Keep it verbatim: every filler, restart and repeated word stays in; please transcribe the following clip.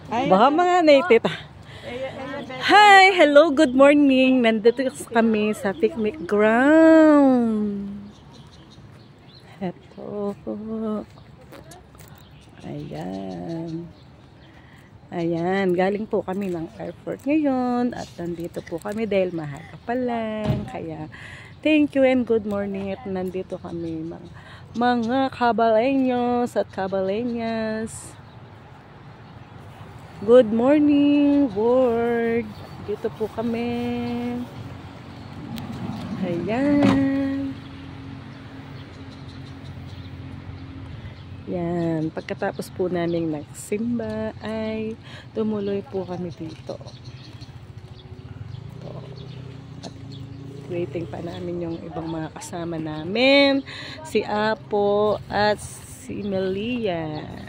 Baka mga native. Hi! Hello! Good morning! Nandito kami sa picnic ground. Ito. Ayan. Ayan. Galing po kami ng airport ngayon. At nandito po kami dahil mahaga pa lang. Kaya thank you and good morning. At nandito kami mga, mga kabalenyos at kabalenyas. Good morning, world. Dito po kami. Ayan. Yan. Pagkatapos po namin nagsimba ay tumuloy po kami dito. Ito. At waiting pa namin yung ibang mga kasama namin. Si Apo at si Melia.